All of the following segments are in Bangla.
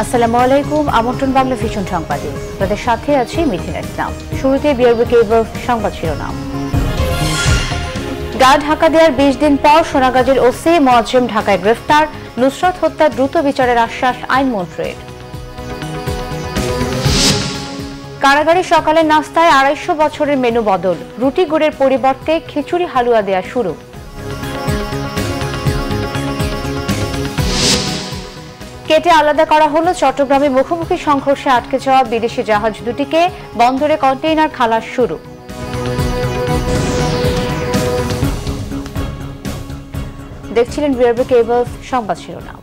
আসসালামু আলাইকুম, আমন্ত্রণ বাংলাভিশন সংবাদে। আপনাদের সাথে আছি মিথিলা ইসলাম। শুরুতে বিআরবি কেবল সংবাদ শিরোনাম। গা ঢাকা দেওয়ার 20 দিন পর সোনাগাজীর ওসি মোয়াজ্জেম ঢাকায় গ্রেফতার, নুসরাত হত্যার দ্রুত বিচারের আশ্বাস আইনমন্ত্রীর। কারাগারে সকালের নাস্তায় 250 বছরের মেনু বদল, রুটি গুড়ের পরিবর্তে খিচুড়ি হালুয়া দেয়া শুরু। কেটে আলাদা করা হলো চট্টগ্রামে মুখোমুখি সংঘর্ষে আটকে যাওয়া বিদেশি জাহাজ দুটিকে, বন্দরে কন্টেইনার খালাস শুরু। দেখছিলেন বিআরবি কেবল সংবাদ শিরোনাম।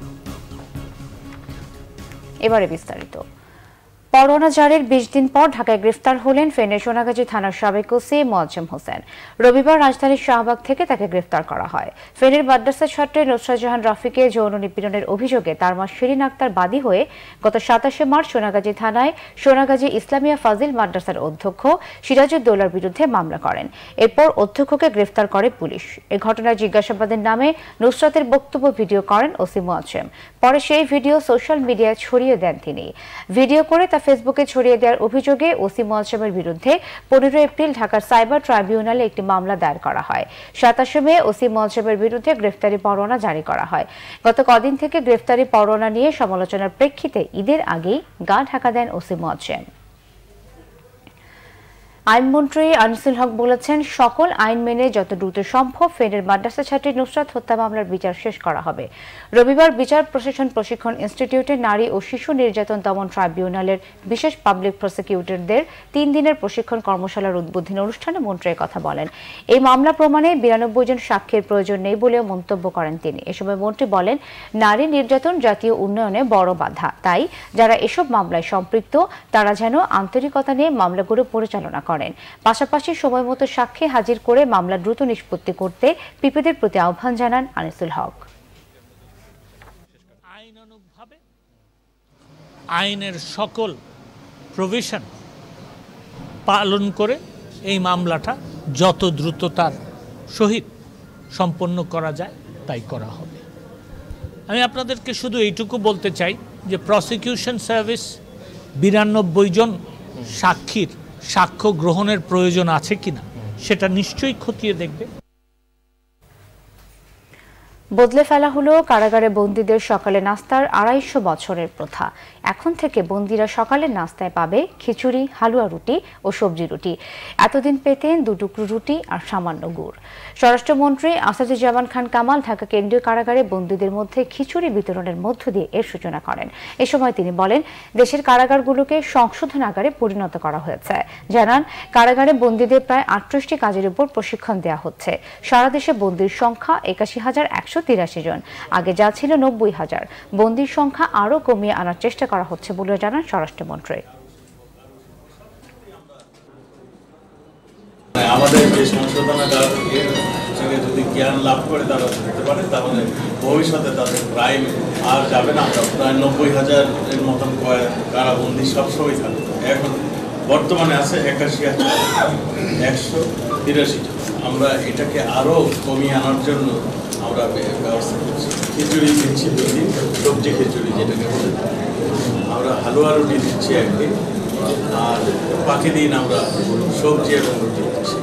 এবারে বিস্তারিত। পরোয়ানা জারির 20 দিন পর ঢাকায় গ্রেফতার হলেন ফেনীর সোনাগাজী থানার সাবেক ওসি মোয়াজ্জেম হোসেন। রবিবার রাজধানীর শাহবাগ থেকে তাকে গ্রেফতার করা হয়। ফেনীর মাদ্রাসা ছাত্রী নুসরাত জাহান রাফিকে যৌন নিপীড়নের অভিযোগে তার মা শিরিন আক্তার বাদী হয়ে গত 27 মার্চ সোনাগাজী থানায় সোনাগাজী ইসলামিয়া ফাজিল মাদ্রাসার অধ্যক্ষ সিরাজউদ্দৌলার বিরুদ্ধে মামলা করেন। এরপর অধ্যক্ষকে গ্রেফতার করে পুলিশ। এই ঘটনায় জিজ্ঞাসাবাদের নামে নুসরাতের বক্তব্য ভিডিও করেন ওসি মোয়াজ্জেম। পরে সেই ভিডিও সোশ্যাল মিডিয়ায় ছড়িয়ে দেন তিনি। ভিডিও করে তা ফেসবুকে ছড়িয়ে দেওয়ার অভিযোগে ওসি মোয়াজ্জেমের বিরুদ্ধে 15 এপ্রিল ঢাকার সাইবার ট্রাইব্যুনালে একটি মামলা দায়ের করা হয়। 27 মে ওসি মোয়াজ্জেমের বিরুদ্ধে গ্রেফতারি পরোয়ানা জারি করা হয়। গত কদিন থেকে গ্রেফতারি পরোয়ানা নিয়ে সমালোচনার প্রেক্ষিতে ঈদের আগেই গা ঢাকা দেন ওসি মোয়াজ্জেম। আইনমন্ত্রী আনিসুল হক বলেছেন, সকল আইন মেনে যত দ্রুত সম্ভব ফেনীর মাদ্রাসা ছাত্রী নুসরাত হত্যা মামলার বিচার শেষ করা হবে। রবিবার বিচার প্রশিক্ষণ ইনস্টিটিউটে নারী ও শিশু নির্যাতন দমন ট্রাইব্যুনালের বিশেষ পাবলিক প্রসিকিউটরদের 3 দিনের প্রশিক্ষণ কর্মশালার উদ্বোধনী অনুষ্ঠানে মন্ত্রী কথা বলেন। এই মামলা প্রমাণে 92 জন সাক্ষীর প্রয়োজন নেই বলেও মন্তব্য করেন তিনি। এ সময় মন্ত্রী বলেন, নারী নির্যাতন জাতীয় উন্নয়নে বড় বাধা, তাই যারা এসব মামলায় সম্পৃক্ত তারা যেন আন্তরিকতা নিয়ে মামলাগুলো পরিচালনা করেন। পাশাপাশি সময় মতো সাক্ষী হাজির করে মামলা দ্রুত নিষ্পত্তি করতে পিপিদের প্রতি আহ্বান জানান আনিসুল হক। আইনের সকল প্রভিশন পালন করে এই মামলাটা যত দ্রুততার সহিত সম্পন্ন করা যায় তাই করা হবে। আমি আপনাদেরকে শুধু এইটুকু বলতে চাই যে প্রসিকিউশন সার্ভিস 92 জন সাক্ষীর সাক্ষ্য গ্রহণের প্রয়োজন আছে কিনা সেটা নিশ্চয়ই খতিয়ে দেখবে। বদলে ফেলা হলো কারাগারে বন্দীদের সকালে নাস্তার 250 বছরের প্রথা। এখন থেকে বন্দীরা সকালের নাস্তায় পাবে খিচুড়ি, হালুয়া রুটি ও সবজি রুটি। এতদিন পেতেন 2 টুকরো রুটি আর সামান্য গুড়। স্বরাষ্ট্রমন্ত্রী আসাদুজ্জামান খান কামাল ঢাকা কেন্দ্রীয় কারাগারে বন্দীদের মধ্যে খিচুড়ি বিতরণের মধ্য দিয়ে এর সূচনা করেন। এ সময় তিনি বলেন, দেশের কারাগারগুলোকে সংশোধনাগারে পরিণত করা হয়েছে। জানান, কারাগারে বন্দীদের প্রায় 38টি কাজের উপর প্রশিক্ষণ দেওয়া হচ্ছে। সারা দেশে বন্দীর সংখ্যা 81,183 জন, আগে যা ছিল 90,000। বন্দীর সংখ্যা আরও কমিয়ে আনার চেষ্টা করা হচ্ছে বলে জানান স্বরাষ্ট্রমন্ত্রী। আমাদের যে সংশোধনাগার থেকে যদি জ্ঞান লাভ করে তারা করতে পারে, তাহলে ভবিষ্যতে তাদের ক্রাইম আর যাবে না। প্রায় 90,000 এর মতন কারাবন্দী সবসময় থাকবে। এখন বর্তমানে আছে 81,183 জন। আমরা এটাকে আরও কমিয়ে আনার জন্য আমরা ব্যবস্থা করছি। খিচুড়ি দিচ্ছি 2 দিন, সবজি খিচুড়ি যেটাকে বলে, আমরা হালুয়া রুটি দিচ্ছি 1 দিন, আর বাকি দিন আমরা সবজি এবং রুটি দিচ্ছি।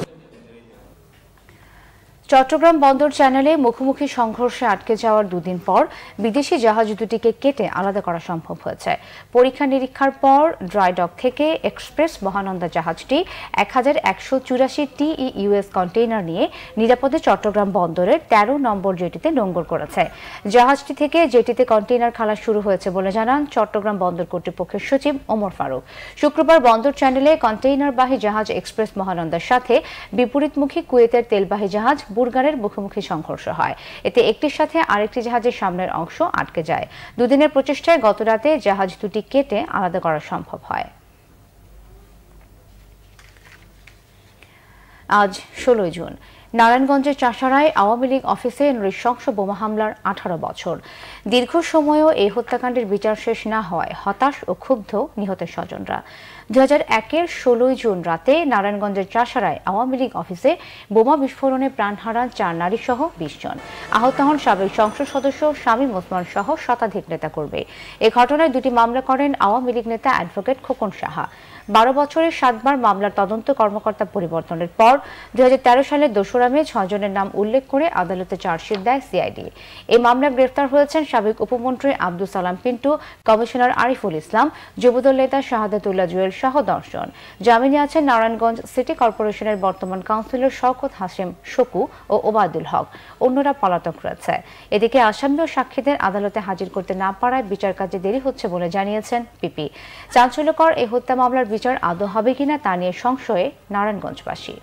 চট্টগ্রাম বন্দর চ্যানেলে মুখোমুখি সংঘর্ষে আটকে যাওয়ার 2 দিন পর বিদেশি জাহাজ দুটিকে কেটে আলাদা করা সম্ভব হয়েছে। পরীক্ষা নিরীক্ষার পর ড্রাই ডক থেকে এক্সপ্রেস মহানন্দা জাহাজটি 1184 TEUS কন্টেইনার নিয়ে নিরাপদে চট্টগ্রাম বন্দরের 13 নম্বর জেটিতে নোঙর করেছে। জাহাজটি থেকে জেটিতে কন্টেইনার খালাস শুরু হয়েছে বলে জানান চট্টগ্রাম বন্দর কর্তৃপক্ষের সচিব ওমর ফারুক। শুক্রবার বন্দর চ্যানেলে কন্টেইনারবাহী জাহাজ এক্সপ্রেস মহানন্দার সাথে বিপরীতমুখী কুয়েতের তেলবাহী জাহাজ বুরগানের মুখোমুখি সংঘর্ষ হয়। এতে একটির সাথে আরেকটি জাহাজের সামনের অংশ আটকে যায়। 2 দিনের প্রচেষ্টায় গতরাতে জাহাজ দুটি কেটে আলাদা করা সম্ভব হয়। আজ 16 জুন। নারায়ণগঞ্জের চাষারায় আওয়ামী লীগ অফিসে নৃশংস বোমা হামলার 18 বছর। দীর্ঘ সময়ও এই হত্যাকাণ্ডের বিচার শেষ না হওয়ায় হতাশ ও ক্ষুব্ধ নিহতের স্বজনরা। 2001-এর 16 জুন রাতে নারায়ণগঞ্জের চাষারায় আওয়ামী লীগ অফিসে বোমা বিস্ফোরণে প্রাণ হারান 4 নারী সহ 20 জন। আহত হন সাবেক সংসদ সদস্য শামীম ওসমান সহ শতাধিক নেতাকর্মী। এ ঘটনায় 2টি মামলা করেন আওয়ামী লীগ নেতা অ্যাডভোকেট খোকন সাহা। 12 বছরে 7বার মামলার তদন্ত কর্মকর্তা পরিবর্তনের পর 2013 সালের 2রা মে 6 জনের নাম উল্লেখ করে আদালতে চার্জশিট দেয় সিআইডি। এই মামলায় গ্রেফতার হয়েছেন সাবেক উপমন্ত্রী আব্দুল সালাম পিন্টু, কমিশনার আরিফুল ইসলাম, যুবদল নেতা শাহাদাতুল্লাহ জুয়েল সহ 10 জন। জামিনে আছেন নারায়ণগঞ্জ সিটি কর্পোরেশনের বর্তমান কাউন্সিলর শওকত হাসিম শকু ও ওবায়দুল হক। অন্যরা পলাতক রয়েছে। এদিকে আসামি ও সাক্ষীদের আদালতে হাজির করতে না পারায় বিচার কাজে দেরি হচ্ছে বলে জানিয়েছেন পিপি। চাঞ্চল্যকর এই হত্যা মামলার বিচার আদৌ হবে কিনা তা নিয়ে সংশয়ে নারায়ণগঞ্জবাসী।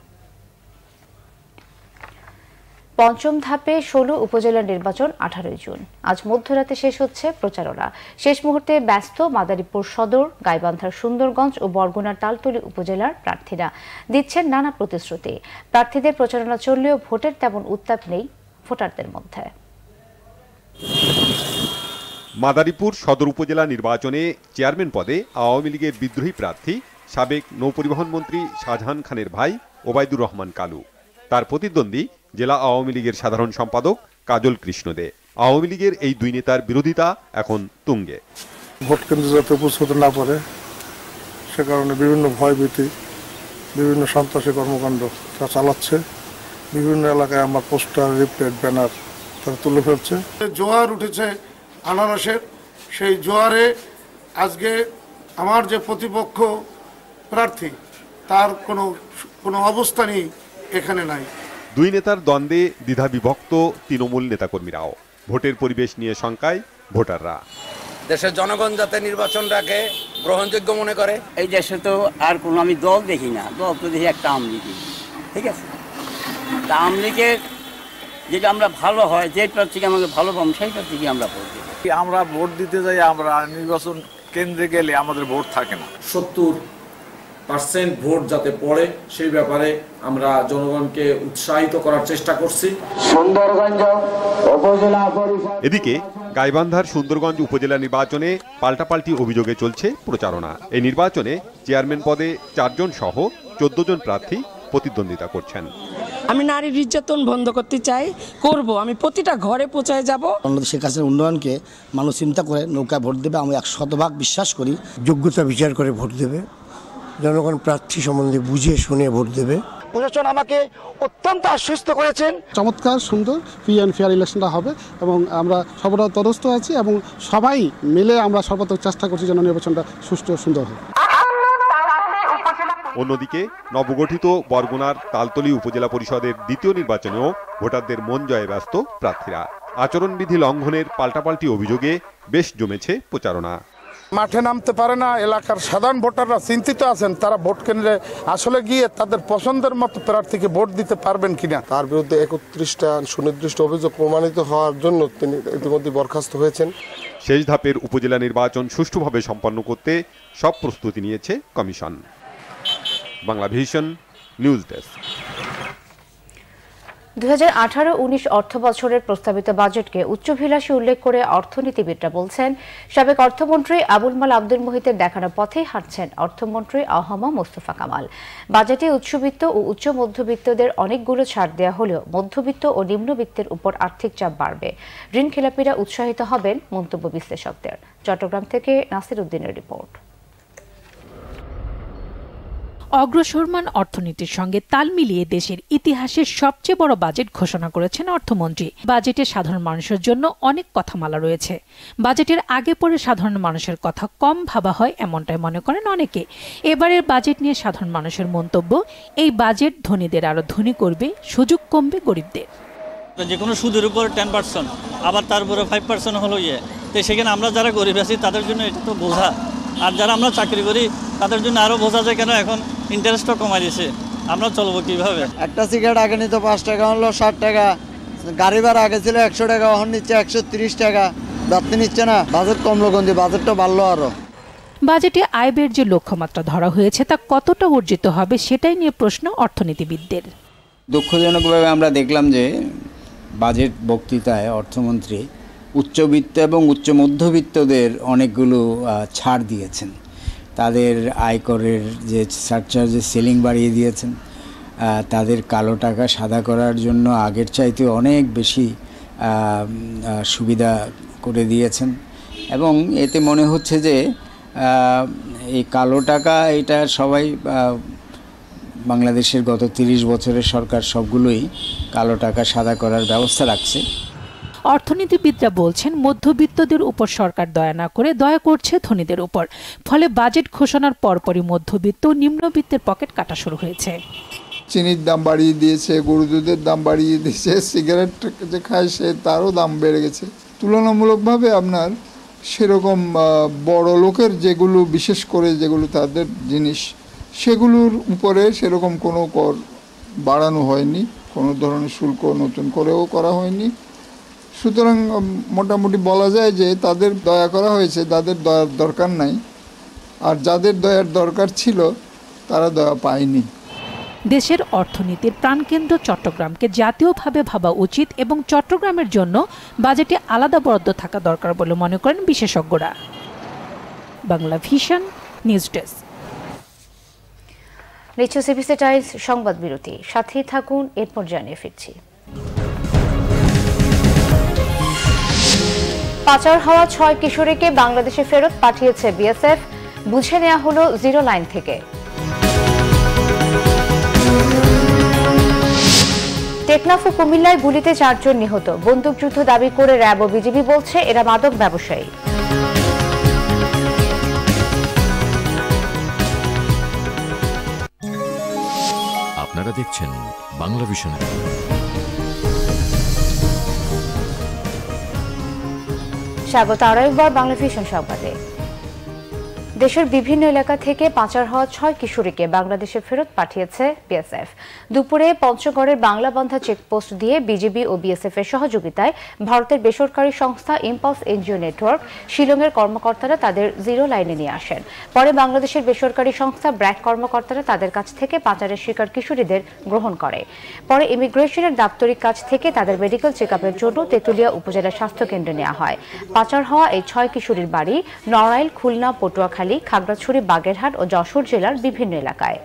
পঞ্চম ধাপে 16 উপজেলার নির্বাচন 18 জুন। আজ মধ্যরাতে শেষ হচ্ছে প্রচারণা। শেষ মুহূর্তে ব্যস্ত মাদারীপুর সদর, গাইবান্ধার সুন্দরগঞ্জ ও বরগুনার তালতলী উপজেলার প্রার্থীরা দিচ্ছেন নানা প্রতিশ্রুতি। প্রার্থীদের প্রচারণা চললেও ভোটের তেমন উত্তাপ নেই ভোটারদের মধ্যে। মাদারীপুর সদর উপজেলা নির্বাচনে চেয়ারম্যান পদে আওয়ামী লীগের বিদ্রোহী প্রার্থী সাবেক নৌপরিবহন মন্ত্রী শাহজাহান খানের ভাই ওবায়দুর রহমান কালু, তার প্রতিদ্বন্দ্বী জেলা আওয়ামী লীগের সাধারণ সম্পাদক কাজল কৃষ্ণ দে। আওয়ামী লীগের এই দুই নেতার বিরোধিতা এখন তুঙ্গে। ভোট কেন্দ্রে যাতে উপস্থিত না পারে সে কারণে বিভিন্ন ভয়ভীতি, বিভিন্ন সন্ত্রাসী কর্মকাণ্ড তারা চালাচ্ছে। বিভিন্ন এলাকায় আমার পোস্টার, লিফলেট, ব্যানার তারা তুলে ফেলছে। জোয়ার উঠেছে আনারসের, সেই জোয়ারে আজকে আমার যে প্রতিপক্ষ প্রার্থী তার কোনো অবস্থানই এখানে নাই। দুই নেতার দ্বন্দ্বে দ্বিধাবিভক্ত তৃণমূল নেতাকর্মীরাও। ভোটের পরিবেশ নিয়ে শঙ্কায় ভোটাররা। দেশের জনগণ যাতে নির্বাচনটাকে গ্রহণযোগ্য মনে করে। এই দেশে তো আর কোনো আমি দল দেখি না, দল তো দেখি একটা আমলিগি। ঠিক আছে, তা আমলিগের যেটা আমরা ভালো হয়, যে প্রার্থীকে আমাকে ভালো পাবো সেই প্রার্থীকে আমরা ভোট দিই। আমরা ভোট দিতে যাই, আমরা নির্বাচন কেন্দ্রে গেলে আমাদের ভোট থাকে না। 70% ভোট যাতে পড়ে সেই ব্যাপারে আমরা জনগণকে উৎসাহিত করার চেষ্টা করছি। এদিকে গাইবান্ধার সুন্দরগঞ্জ উপজেলা নির্বাচনে পাল্টাপাল্টি অভিযোগে চলছে প্রচারণা। এই নির্বাচনে চেয়ারম্যান পদে 4 জন সহ 14 জন প্রার্থী প্রতিদ্বন্দ্বিতা করছেন। আমি নারীর নির্যাতন বন্ধ করতে চাই, করব। আমি প্রতিটা ঘরে পৌঁছায় যাব। বাংলাদেশের কাছে উন্নয়নকে মানুষ চিন্তা করে নৌকা ভোট দেবে, আমি 100% বিশ্বাস করি। যোগ্যতা বিচার করে ভোট দেবে, জনগণ প্রার্থী সম্বন্ধে বুঝে শুনে ভোট দেবে। প্রশাসন আমাকে অত্যন্ত আশ্বস্ত করেছেন। চমৎকার সুন্দর ফ্রি অ্যান্ড ফেয়ার ইলেকশনটা হবে এবং আমরা সর্বদা তদস্থ আছি এবং সবাই মিলে আমরা সর্বত্র চেষ্টা করছি যেন নির্বাচনটা সুষ্ঠু ও সুন্দর হয়। অন্যদিকে নবগঠিত বরগুনার তালতলী উপজেলা পরিষদের দ্বিতীয় নির্বাচনেও ভোটারদের মন জয়ে ব্যস্ত প্রার্থীরা। আচরণবিধি লঙ্ঘনের পাল্টাপাল্টি অভিযোগে বেশ জমেছে প্রচারণা। মাঠে নামতে পারে না, এলাকার সাধারণ ভোটাররা চিন্তিত আছেন তারা ভোট কেন্দ্রে আসলে গিয়ে তাদের পছন্দের মতো প্রার্থীকে ভোট দিতে পারবেন কিনা। তার বিরুদ্ধে 31টা সুনির্দিষ্ট অভিযোগ প্রমাণিত হওয়ার জন্য তিনি ইতিমধ্যে বরখাস্ত হয়েছেন। শেষ ধাপের উপজেলা নির্বাচন সুষ্ঠুভাবে সম্পন্ন করতে সব প্রস্তুতি নিয়েছে কমিশন। Banglavision news desk. 2018-19 অর্থ বছরের প্রস্তাবিত বাজেটকে উচ্চাভিলাষী উল্লেখ করে অর্থনীতিবিদরা বলছেন, সাবেক অর্থমন্ত্রী আবুল মাল আব্দুল মুহিতের দেখানো পথেই হাঁটছেন অর্থমন্ত্রী আহমা মোস্তফা কামাল। বাজেটে উচ্চবিত্ত ও উচ্চ মধ্যবিত্তদের অনেকগুলো ছাড় দেওয়া হলেও মধ্যবিত্ত ও নিম্নবিত্তের উপর আর্থিক চাপ বাড়বে। ঋণ খেলাপিরা উৎসাহিত হবেন মন্তব্য বিশ্লেষকদের। চট্টগ্রাম থেকে নাসির উদ্দিনের রিপোর্ট। অগ্রসরমান অর্থনীতির সঙ্গে তাল মিলিয়ে দেশের ইতিহাসের সবচেয়ে বড় বাজেট ঘোষণা করেছেন অর্থমন্ত্রী। বাজেটে সাধারণ মানুষের জন্য অনেক কথামালা রয়েছে। বাজেটের আগে পরে সাধারণ মানুষের কথা কম ভাবা হয় এমনটাই মনে করেন অনেকে। এবারের বাজেট নিয়ে সাধারণ মানুষের মন্তব্য, এই বাজেট ধনীদের আরো ধনী করবে, সুযোগ কমবে গরিবদের। যে কোনো সুদের উপর 10%, আবার তার উপরে 5% হলো তো সেখানে আমরা যারা গরিব আছি তাদের জন্য এটা তো বোঝা, আর যারা আমরা চাকরি করি তাদের জন্য আরো বোঝা যায়। কেন এখন ইন্টারেস্টও কমাই দিয়েছে, আমরা চলবো কিভাবে? একটা সিগারেট আগে নিত 5 টাকা, হলো 60 টাকা। গাড়ি ভাড়া আগে ছিল 100 টাকা, এখন নিচ্ছে 130 টাকা। বাড়তি নিচ্ছে না, বাজেট কমলো কোন দিয়ে, বাজেটটা বাড়লো আরো। বাজেটে আয় ব্যয়ের যে লক্ষ্যমাত্রা ধরা হয়েছে তা কতটা অর্জিত হবে সেটাই নিয়ে প্রশ্ন অর্থনীতিবিদদের। দুঃখজনকভাবে আমরা দেখলাম যে বাজেট বক্তৃতায় অর্থমন্ত্রী উচ্চবিত্ত এবং উচ্চ মধ্যবিত্তদের অনেকগুলো ছাড় দিয়েছেন। তাদের আয়করের যে সারচার্জের সিলিং বাড়িয়ে দিয়েছেন, তাদের কালো টাকা সাদা করার জন্য আগের চাইতে অনেক বেশি সুবিধা করে দিয়েছেন এবং এতে মনে হচ্ছে যে এই কালো টাকা এটা সবাই বাংলাদেশের গত 30 বছরের সরকার সবগুলোই কালো টাকা সাদা করার ব্যবস্থা রাখছে। অর্থনীতিবিদরা বলছেন মধ্যবিত্তদের উপর সরকার দয়া না করে দয়া করছে ধনীদের উপর। ফলে বাজেট ঘোষণার পরপরই মধ্যবিত্ত ও নিম্নবিত্তের পকেট কাটা শুরু হয়েছে। চিনির দাম বাড়িয়ে দিয়েছে, গরু দুধের দাম বাড়িয়ে দিয়েছে, সিগারেট যে খায় সে তারও দাম বেড়ে গেছে। তুলনামূলকভাবে আপনার সেরকম বড় লোকের যেগুলো বিশেষ করে যেগুলো তাদের জিনিস সেগুলোর উপরে সেরকম কোনো কর বাড়ানো হয়নি, কোনো ধরনের শুল্ক নতুন করেও করা হয়নি। সুতরাং মোটামুটি বলা যায় যে তাদের দয়া করা হয়েছে, তাদের দয়ার দরকার নাই, আর যাদের দয়ার দরকার ছিল তারা দয়া পায়নি। দেশের অর্থনীতির প্রাণকেন্দ্র চট্টগ্রামকে জাতীয়ভাবে ভাবা উচিত এবং চট্টগ্রামের জন্য বাজেটে আলাদা বরাদ্দ থাকা দরকার বলে মনে করেন বিশেষজ্ঞরা। Bangla vision news desk. CBC Times সংবাদ বিরতি, সাথেই থাকুন, এরপর জানিয়ে ফিরছি। পাচার হওয়া 6 কিশোরীকে বাংলাদেশে ফেরত পাঠিয়েছে বিএসএফ, বুঝে নেওয়া হলো জিরো লাইন থেকে। টেকনাফ ও কুমিল্লায় গুলিতে 4 জন নিহত, বন্দুকযুদ্ধ দাবি করে র্যাব ও বিজিবি বলছে এরা মাদক ব্যবসায়ী। আপনারা দেখছেন বাংলাভিশন। স্বাগত আরও একবার বাংলাভিশন সংবাদে। দেশের বিভিন্ন এলাকা থেকে পাচার হওয়া 6 কিশোরীকে বাংলাদেশে ফেরত পাঠিয়েছে বিএসএফ। দুপুরে পঞ্চগড়ের বাংলাবান্ধা চেকপোস্ট দিয়ে বিজিবি ও বিএসএফ এর সহযোগিতায় ভারতের বেসরকারি সংস্থা ইম্পালস এনজিও নেটওয়ার্ক শিলংয়ের কর্মকর্তারা তাদের জিরো লাইনে নিয়ে আসেন। পরে বাংলাদেশের বেসরকারি সংস্থা ব্র্যাক কর্মকর্তারা তাদের কাছ থেকে পাচারের শিকার কিশোরীদের গ্রহণ করে। পরে ইমিগ্রেশনের দাপ্তরিক কাছ থেকে তাদের মেডিকেল চেকআপের জন্য তেঁতুলিয়া উপজেলা স্বাস্থ্য কেন্দ্রে নেওয়া হয়। পাচার হওয়া এই 6 কিশোরীর বাড়ি নড়াইল, খুলনা, পটুয়াখালী, খাগড়াছড়ি, বাগেরহাট ও যশোর জেলার বিভিন্ন এলাকায়।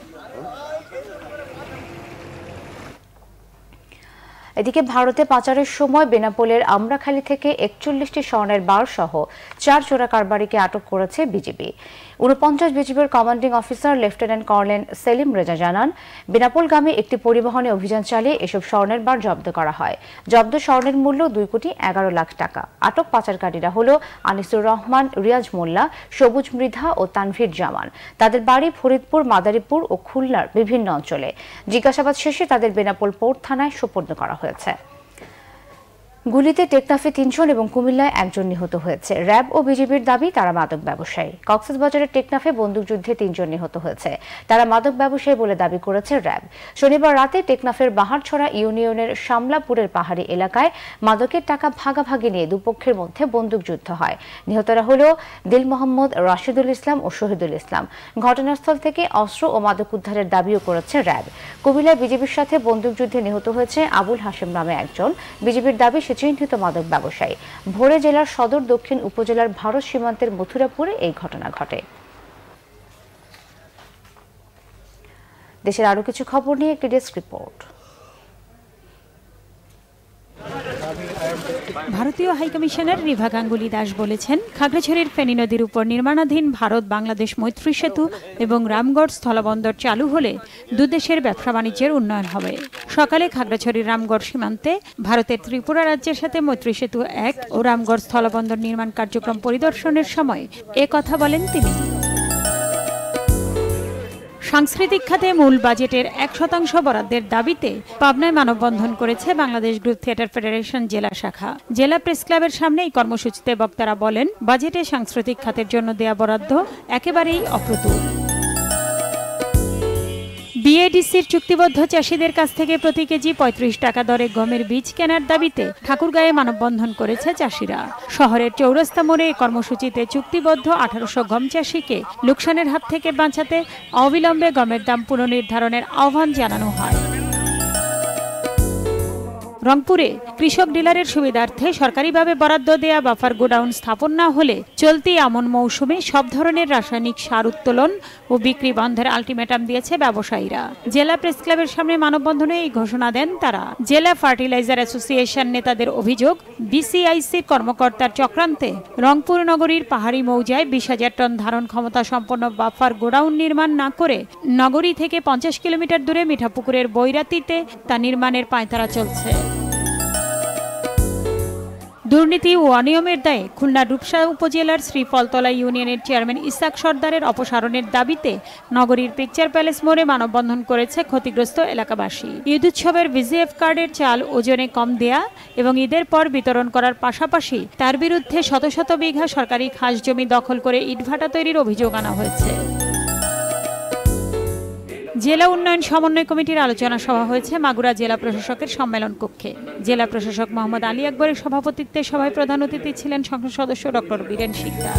এদিকে ভারতে পাচারের সময় বেনাপোলের আমরাখালী থেকে 41টি স্বর্ণের বার সহ 4 চোরা কারবারিকে আটক করেছে বিজিবি। 49 বিজিবির commanding officer lieutenant colonel Selim Reza জানান, বেনাপোলগামী একটি পরিবহনে অভিযান চালিয়ে এসব স্বর্ণের বার জব্দ করা হয়। জব্দ স্বর্ণের মূল্য 2,11 লাখ টাকা। আটক পাচারকারীরা হল আনিসুর রহমান, রিয়াজ মোল্লা, সবুজ মৃধা ও তানভীর জামান। তাদের বাড়ি ফরিদপুর, মাদারীপুর ও খুলনার বিভিন্ন অঞ্চলে। জিজ্ঞাসাবাদ শেষে তাদের বেনাপোল পোর্ট থানায় সোপর্দ করা হয়েছে। গুলিতে টেকনাফে 3 জন এবং কুমিল্লায় 1 জন নিহত হয়েছে। র্যাব ও বিজিবির দাবি তারা মাদক ব্যবসায়ী। কক্সবাজারের টেকনাফে বন্দুকযুদ্ধে 3 জন নিহত হয়েছে, তারা মাদক ব্যবসায়ী বলে দাবি করেছে র্যাব। শনিবার রাতে টেকনাফের বাহারছড়া ইউনিয়নের শামলাপুরের পাহাড়ি এলাকায় মাদকের টাকা ভাগাভাগি নিয়ে দুপক্ষের মধ্যে বন্দুকযুদ্ধ হয়। নিহতরা হল দিল মোহাম্মদ, রাশিদুল ইসলাম ও শহীদুল ইসলাম। ঘটনাস্থল থেকে অস্ত্র ও মাদক উদ্ধারের দাবিও করেছে র্যাব। কুমিল্লায় বিজিবির সাথে বন্দুকযুদ্ধে নিহত হয়েছে আবুল হাশেম নামে একজন। বিজিবির দাবি চিহ্নিত মাদক ব্যবসায়ী। ভোরে জেলার সদর দক্ষিণ উপজেলার ভারত সীমান্তের মথুরাপুরে এই ঘটনা ঘটে। দেশের আরো কিছু খবর নিয়ে একটি ডেস্ক রিপোর্ট। ভারতীয় হাইকমিশনার রিভা গাঙ্গুলি দাস বলেছেন, খাগড়াছড়ির ফেনী নদীর উপর নির্মাণাধীন ভারত বাংলাদেশ মৈত্রী সেতু এবং রামগড় স্থলবন্দর চালু হলে দুদেশের ব্যবসা বাণিজ্যের উন্নয়ন হবে। সকালে খাগড়াছড়ির রামগড় সীমান্তে ভারতের ত্রিপুরা রাজ্যের সাথে মৈত্রী সেতু 1 ও রামগড় স্থলবন্দর নির্মাণ কার্যক্রম পরিদর্শনের সময় এ কথা বলেন তিনি। সাংস্কৃতিক খাতে মূল বাজেটের 1% বরাদ্দের দাবিতে পাবনায় মানববন্ধন করেছে বাংলাদেশ গ্রুপ থিয়েটার ফেডারেশন জেলা শাখা। জেলা প্রেস ক্লাবের সামনে এই কর্মসূচিতে বক্তারা বলেন, বাজেটে সাংস্কৃতিক খাতের জন্য দেয়া বরাদ্দ একেবারেই অপ্রতুল। বিএডিসির চুক্তিবদ্ধ চাষিদের কাছ থেকে প্রতি কেজি 35 টাকা দরে গমের বীজ কেনার দাবিতে ঠাকুরগাঁয়ে মানববন্ধন করেছে চাষিরা। শহরের চৌরাস্তা মোড়ে এই কর্মসূচিতে চুক্তিবদ্ধ 1800 গম চাষিকে লোকসানের হাত থেকে বাঁচাতে অবিলম্বে গমের দাম পুনর্নির্ধারণের আহ্বান জানানো হয়। রংপুরে কৃষক ডিলারের সুবিধার্থে সরকারিভাবে বরাদ্দ দেয়া বাফার গোডাউন স্থাপন না হলে চলতি আমন মৌসুমে সব ধরনের রাসায়নিক সার উত্তোলন ও বিক্রি বন্ধের আলটিমেটাম দিয়েছে ব্যবসায়ীরা। জেলা প্রেস ক্লাবের সামনে মানববন্ধনে এই ঘোষণা দেন তারা। জেলা ফার্টিলাইজার অ্যাসোসিয়েশন নেতাদের অভিযোগ, বিসিআইসির কর্মকর্তার চক্রান্তে রংপুর নগরীর পাহাড়ি মৌজায় 20,000 টন ধারণ ক্ষমতা সম্পন্ন বাফার গোডাউন নির্মাণ না করে নগরী থেকে 50 কিলোমিটার দূরে মিঠাপুকুরের বৈরাতিতে তা নির্মাণের পায়তারা চলছে। দুর্নীতি ও অনিয়মের দায়ে খুলনা রূপসা উপজেলার শ্রীফলতলা ইউনিয়নের চেয়ারম্যান ইসাক সর্দারের অপসারণের দাবিতে নগরীর পিকচার প্যালেস মোড়ে মানববন্ধন করেছে ক্ষতিগ্রস্ত এলাকাবাসী। ঈদ উৎসবের ভিজিএফ কার্ডের চাল ওজনে কম দেয়া এবং ঈদের পর বিতরণ করার পাশাপাশি তার বিরুদ্ধে শত শত বিঘা সরকারি খাস জমি দখল করে ইটভাটা তৈরির অভিযোগ আনা হয়েছে। জেলা উন্নয়ন সমন্বয় কমিটির আলোচনা সভা হয়েছে মাগুরা জেলা প্রশাসকের সম্মেলন কক্ষে। জেলা প্রশাসক মোহাম্মদ আলী আকবরের সভাপতিত্বে সভায় প্রধান অতিথি ছিলেন সংসদ সদস্য ডক্টর বীরেন শিকদার।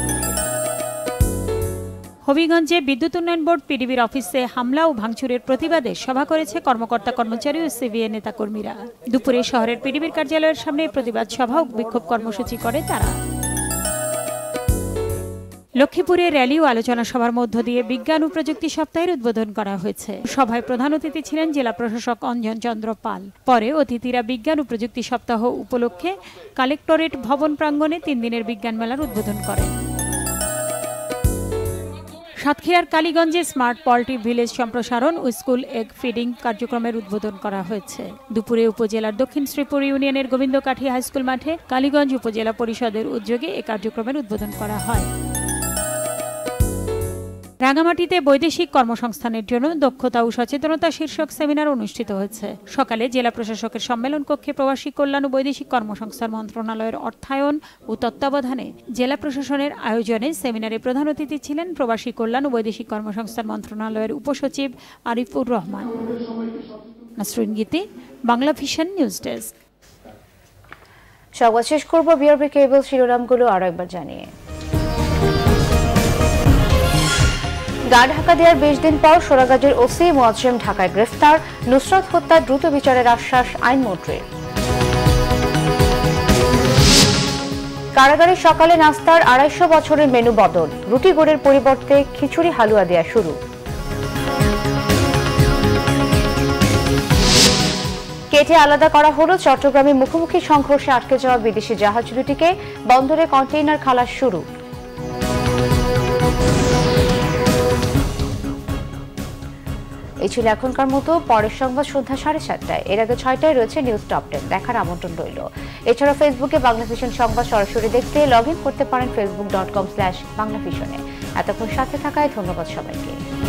হবিগঞ্জে বিদ্যুৎ উন্নয়ন বোর্ড পিডিবির অফিসে হামলা ও ভাঙচুরের প্রতিবাদে সভা করেছে কর্মকর্তা কর্মচারী ও সিবিএ নেতাকর্মীরা। দুপুরে শহরের পিডিবির কার্যালয়ের সামনে প্রতিবাদ সভা ও বিক্ষোভ কর্মসূচি করে তারা। লক্ষ্মীপুরে র্যালি ও আলোচনা সভার মধ্য দিয়ে বিজ্ঞান ও প্রযুক্তি সপ্তাহের উদ্বোধন করা হয়েছে। সভায় প্রধান অতিথি ছিলেন জেলা প্রশাসক অঞ্জন চন্দ্র পাল। পরে অতিথিরা বিজ্ঞান ও প্রযুক্তি সপ্তাহ উপলক্ষে কালেক্টরেট ভবন প্রাঙ্গণে 3 দিনের বিজ্ঞান মেলার উদ্বোধন করেন। সাতক্ষীরার কালীগঞ্জে স্মার্ট পল্ট্রি ভিলেজ সম্প্রসারণ ও স্কুল এগ ফিডিং কার্যক্রমের উদ্বোধন করা হয়েছে। দুপুরে উপজেলার দক্ষিণ শ্রীপুর ইউনিয়নের গোবিন্দকাঠি হাইস্কুল মাঠে কালীগঞ্জ উপজেলা পরিষদের উদ্যোগে এই কার্যক্রমের উদ্বোধন করা হয়। রাঙামাটিতে বৈদেশিক কর্মসংস্থানের জন্য দক্ষতা ও সচেতনতা শীর্ষক সেমিনার অনুষ্ঠিত হয়েছে। সকালে জেলা প্রশাসকের সম্মেলন কক্ষে প্রবাসী কল্যাণ ও বৈদেশিক কর্মসংস্থান মন্ত্রণালয়ের অর্থায়ন ও তত্ত্বাবধানে জেলা প্রশাসনের আয়োজনে সেমিনারে প্রধান অতিথি ছিলেন প্রবাসী কল্যাণ ও বৈদেশিক কর্মসংস্থান মন্ত্রণালয়ের উপসচিব আরিফুর রহমান। নাসরিন গীতি, বাংলা ভিশন নিউজ ডেস্ক। সংবাদ শেষ করব বিআরবি কেবল শিরোনামগুলো আরো একবার জানিয়ে। গা ঢাকা দেওয়ার 20 দিন পর সোনাগাজীর ওসি মোয়াজ্জেম ঢাকায় গ্রেফতার, নুসরাত হত্যার দ্রুত বিচারের আশ্বাস আইনমন্ত্রীর। কারাগারে সকালে নাস্তার 250 বছরের মেনু বদল, রুটি গুড়ের পরিবর্তে খিচুড়ি হালুয়া দেয়া শুরু। কেটে আলাদা করা হলো চট্টগ্রামে মুখোমুখি সংঘর্ষে আটকে যাওয়া বিদেশি জাহাজ দুটিকে, বন্দরে কন্টেইনার খালাস শুরু। এই ছিল এখনকার মতো। পরের সংবাদ সন্ধ্যা 7:30টায়। এর আগে 6টায় রয়েছে নিউজ টপ 10 দেখার আমন্ত্রণ রইল। এছাড়া ফেসবুকে বাংলাভিশন সংবাদ সরাসরি দেখতে লগ ইন করতে পারেন facebook.com/বাংলাভিশনে। এতক্ষণ সাথে থাকায় ধন্যবাদ সবাইকে।